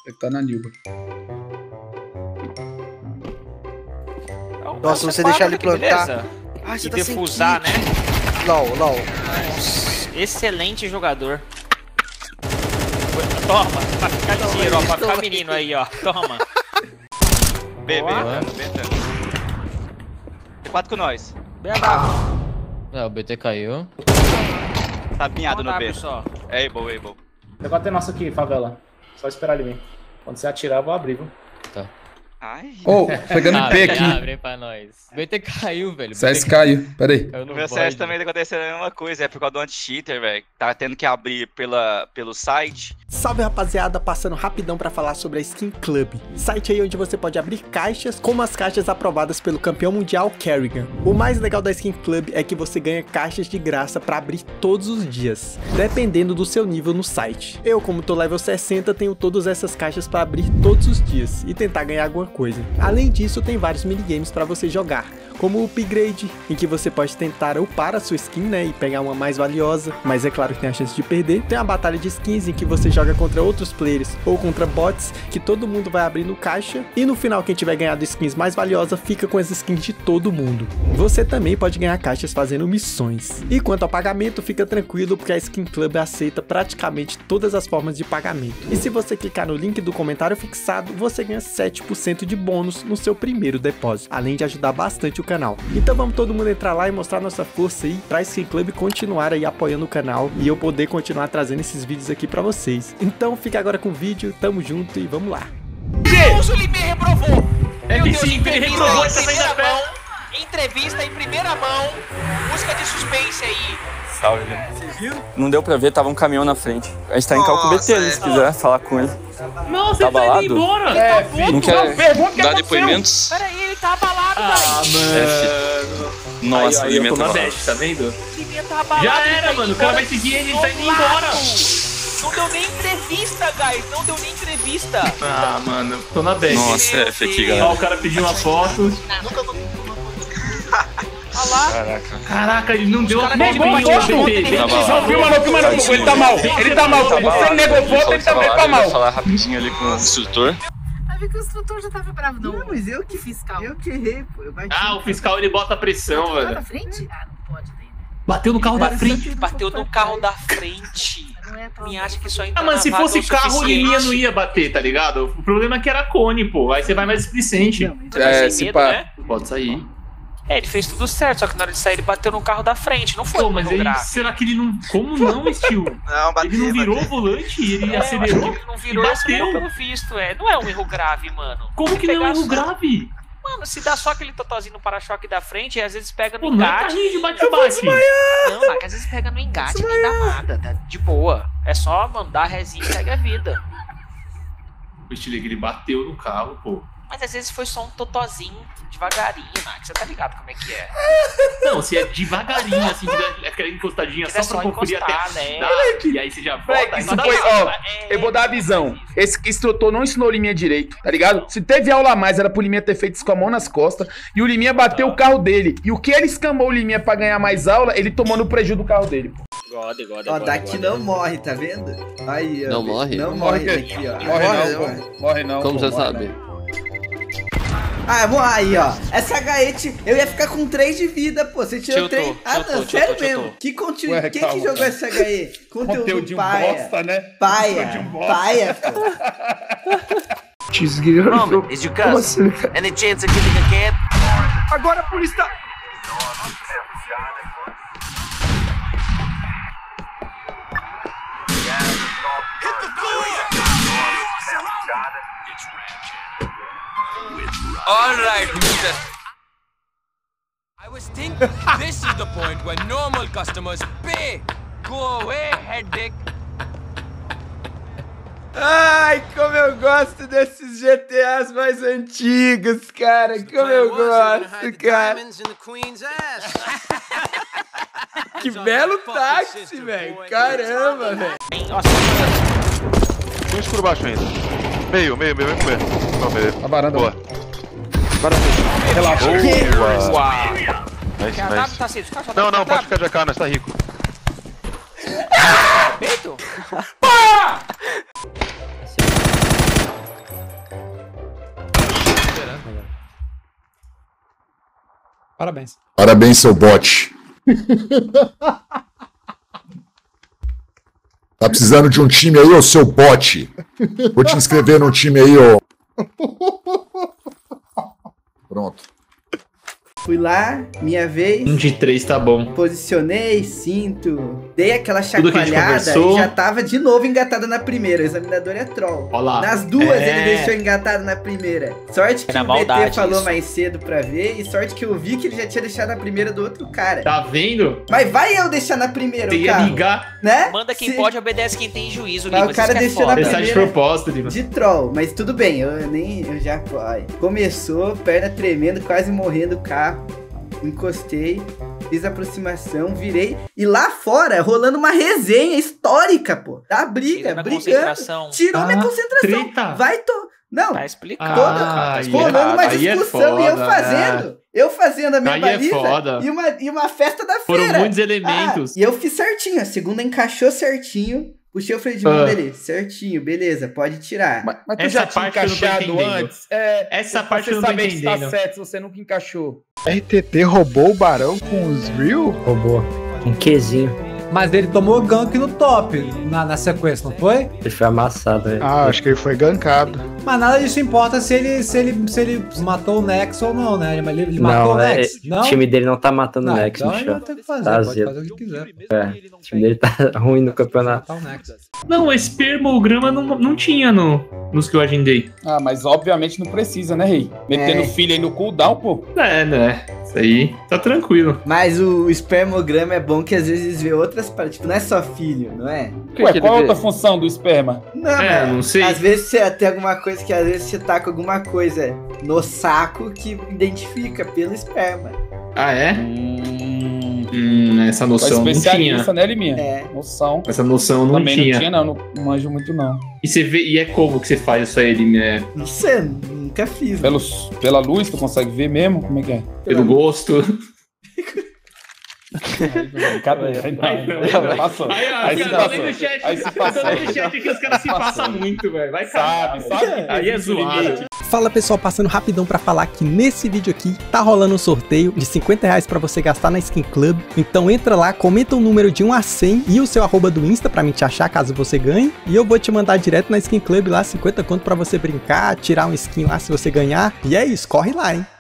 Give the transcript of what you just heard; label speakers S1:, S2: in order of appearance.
S1: Deve estar na Nilba.
S2: Nossa, se você deixar ele plantar
S3: e defusar, né?
S2: LOL.
S3: Excelente jogador. Toma, pra ficar ligeiro, ó, pra ficar menino aí, ó. Toma.
S4: B. T4 com nós.
S5: O BT caiu.
S4: Tá apinhado no B.
S3: Só.
S4: É able.
S6: O negócio é nosso aqui, favela. Só esperar ele vir. Quando você atirar, eu vou abrir, viu?
S5: Tá.
S4: Ai.
S1: Oh, pegando IP aqui.
S5: Abre pra nós. O BT caiu, velho.
S1: CS caiu, pera aí.
S4: No meu CS também tá acontecendo a mesma coisa, é por causa do anti-cheater, velho. Tá tendo que abrir pelo site.
S7: Salve, rapaziada, passando rapidão pra falar sobre a Skin Club, site aí onde você pode abrir caixas, como as caixas aprovadas pelo campeão mundial Kerrigan. O mais legal da Skin Club é que você ganha caixas de graça pra abrir todos os dias, dependendo do seu nível no site. Eu, como tô level 60, tenho todas essas caixas pra abrir todos os dias e tentar ganhar alguma coisa. Além disso, tem vários minigames pra você jogar, como o upgrade, em que você pode tentar upar a sua skin, né, e pegar uma mais valiosa, mas é claro que tem a chance de perder. Tem a batalha de skins, em que você joga contra outros players ou contra bots, que todo mundo vai abrir no caixa, e no final quem tiver ganhado skins mais valiosas fica com as skins de todo mundo. Você também pode ganhar caixas fazendo missões. E quanto ao pagamento, fica tranquilo, porque a Skin Club aceita praticamente todas as formas de pagamento. E se você clicar no link do comentário fixado, você ganha 7% de bônus no seu primeiro depósito, além de ajudar bastante o canal. Então vamos todo mundo entrar lá e mostrar nossa força aí pra Skin Club continuar aí apoiando o canal e eu poder continuar trazendo esses vídeos aqui pra vocês. Então fica agora com o vídeo, tamo junto e vamos lá.
S3: O Limê reprovou.
S5: F5, ele reprovou essa ainda pé.
S3: Entrevista em primeira mão, música de suspense aí.
S8: Salve, velho. Não deu pra ver, tava um caminhão na frente. A gente tá em Calco BT ali, se quiser falar com ele.
S5: Nossa,
S8: tá
S5: ele tá indo embora.
S8: Não quer dar depoimentos?
S3: Peraí, ele tá abalado,
S8: mano. Nossa,
S6: aí, eu tô na dash, tá vendo?
S5: Já era, mano. O cara vai seguir ele, ele tá indo embora.
S3: Não deu nem entrevista, guys. Não deu nem entrevista.
S6: Ah, mano, tô na dash.
S8: Nossa, F aqui, galera.
S6: Ó, o cara pediu uma foto.
S3: Olha lá.
S8: Caraca,
S6: ele não deu a foto.
S1: Ele tá mal. Ele tá mal. Você negou foto, ele tá mal.
S8: Vou falar rapidinho ali com o instrutor.
S9: Vai ver que o instrutor já tava bravo, não. Não, mas eu que fiscal. Eu que errei, pô.
S6: O fiscal ele bota pressão, velho.
S9: Na frente? Ah, não pode ter.
S5: Bateu no carro da frente.
S3: Bateu no carro da frente. Me acha que isso ainda
S6: mano, se fosse carro, o Liminha não ia bater, tá ligado? O problema é que era cone, pô. Aí você vai mais displicente.
S1: Se pá.
S3: Né?
S6: Pode sair.
S3: Ele fez tudo certo, só que na hora de sair ele bateu no carro da frente, não foi.
S6: Pô, mas ele, será que ele não... Como não, Steel? Ele não virou o volante, ele acelerou.
S3: Ele não virou,
S6: bateu.
S3: Pelo visto, Não é um erro grave, mano.
S6: Como que não é um erro grave?
S3: Mano, se dá só aquele totozinho no para-choque da frente, às vezes pega no
S6: engate.
S3: Não é
S6: carrinho de bate-bate.
S3: Não, às vezes pega no engate, nem dá nada, tá de boa. É só mandar resinha e segue a vida.
S6: O Steel, ele bateu no carro, pô.
S3: Mas às vezes foi só um totozinho devagarinho, Max. Você tá ligado como é que é?
S6: Não, se é devagarinho, assim, aquela encostadinha só pra conferir até a
S3: né?
S6: E aí você já volta.
S1: Isso foi, ó, eu vou dar a visão. Esse instrutor não ensinou o Liminha direito, tá ligado? Se teve aula a mais, era pro Liminha ter feito isso com a mão nas costas. E o Liminha bateu o carro dele. E o que ele escambou o Liminha pra ganhar mais aula, ele tomou no prejuízo do carro dele, pô.
S2: Ó, daqui não morre, tá vendo? Aí, ó.
S5: Não morre?
S2: Não morre daqui, ó.
S1: Morre não.
S5: Como você sabe?
S2: Ah, aí, ó. Essa Gaete, eu ia ficar com 3 de vida, pô. Você tirou 3. Ah, não, sério mesmo. Quem que jogou essa Gaete? Conteúdo
S1: de
S2: paia.
S1: bosta, né?
S2: Paia. Paia, pô.
S3: Roman, is your cousin. Any chance of getting a cab?
S1: Agora a polícia tá...
S10: Alright, Mr. I was thinking this is the point where normal customers pay. Go away, head dick.
S2: Ai, como eu gosto desses GTAs mais antigos, cara. Como eu gosto, cara. Que belo táxi, velho. Caramba, velho.
S4: Um escuro baixo ainda. Meio, vem comer. Só meio.
S1: A varanda.
S4: Boa.
S1: Relaxa.
S4: Nice. Não, pode ficar de AK, nós tá rico.
S3: Peito?
S11: Parabéns.
S12: Parabéns, seu bot. Tá precisando de um time aí, ô seu bot? Vou te inscrever num time aí, ô. Pronto.
S2: Fui lá, minha vez.
S6: 1 de 3 tá bom.
S2: Posicionei, cinto. Dei aquela chacoalhada e já tava de novo engatado na primeira. O examinador é troll.
S6: Olá.
S2: Nas duas ele deixou engatado na primeira. Sorte que o BT falou mais cedo pra ver. E sorte que eu vi que ele já tinha deixado na primeira do outro cara.
S6: Tá vendo?
S2: Mas vai eu deixar na primeira,
S6: você ia ligar.
S2: Né?
S3: Manda quem pode, obedece quem tem juízo.
S2: Mas o cara deixou na primeira.
S6: De propósito, Lima.
S2: De troll. Mas tudo bem, eu já... Começou, perna tremendo, quase morrendo o carro. Encostei, fiz a aproximação, virei. E lá fora, rolando uma resenha histórica, pô. Da briga, brigando. Tirou minha concentração. Treta. Não,
S3: tá explicado.
S2: Rolando uma discussão e eu fazendo a minha baliza e uma festa da feira.
S6: Foram muitos elementos.
S2: E eu fiz certinho, a segunda encaixou certinho. Puxei o freio de mão dele, certinho, beleza, pode tirar.
S1: Mas tu já tinha encaixado antes?
S6: Essa parte eu não tô entendendo.
S1: Você tá certo se você nunca encaixou.
S11: RTT roubou o Barão com os Real?
S13: Roubou. Um Qzinho.
S11: Mas ele tomou gank no top, na sequência, não foi?
S13: Ele foi amassado.
S11: Acho que ele foi gankado. Mas nada disso importa se ele matou o Nexo ou não, né? Mas ele matou o Nexo.
S13: Não, o time dele não tá matando o Nexo no chão.
S11: Então tem que fazer, pode fazer o que quiser.
S13: O time dele tá ruim no campeonato.
S6: Não, espermograma não tinha nos que eu agendei.
S1: Ah, mas obviamente não precisa, né, Rei? Metendo filho aí no cooldown, pô.
S6: Né? Isso aí tá tranquilo.
S2: Mas o espermograma é bom que às vezes vê outras partes. Tipo, não é só filho, não é?
S1: Ué, qual é a outra função do esperma?
S2: Não,
S6: não sei.
S2: Às vezes você tem alguma coisa que às vezes você tá com alguma coisa no saco que identifica pelo esperma.
S6: Ah, é? Essa noção não tinha.
S1: Né, Liminha? Noção.
S6: Essa noção não
S1: também
S6: tinha.
S1: Não tinha, não manjo muito, não.
S6: E você vê, e é como que você faz isso aí, Liminha?
S2: Não sei, nunca fiz.
S1: Pela luz, tu consegue ver mesmo? Como é que é?
S6: Pelo gosto.
S1: Passou.
S6: Aí se passou. No chat aqui os caras se passam muito, velho. Vai sabe. Aí é zoado.
S7: Fala pessoal, passando rapidão pra falar que nesse vídeo aqui tá rolando um sorteio de R$50 pra você gastar na Skin Club. Então entra lá, comenta o número de 1 a 100 e o seu arroba do Insta pra me te achar caso você ganhe. E eu vou te mandar direto na Skin Club lá, 50 conto pra você brincar, tirar um skin lá se você ganhar. E é isso, corre lá, hein?